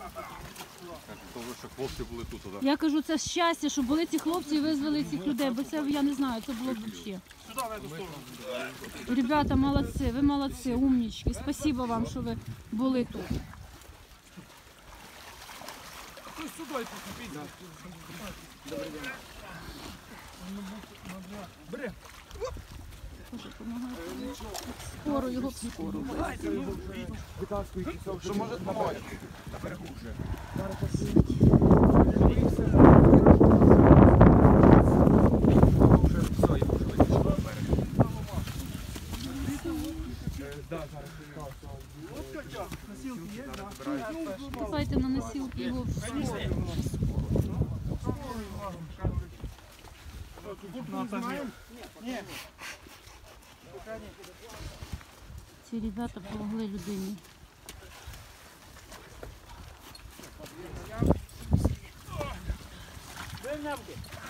Щоб хлопці були тут. Я кажу, це щастя, що були ці хлопці і визвали цих людей, бо це, я не знаю, це було б взагалі. Ребята, молодці, ви молодці, умнічки. Спасибо вам, що ви були тут. Боже, помагайте. Скоро його в скору. Що може допомогти? Давайте на носілки його в скору. Ці ребята допомогли людині. Вимнявки.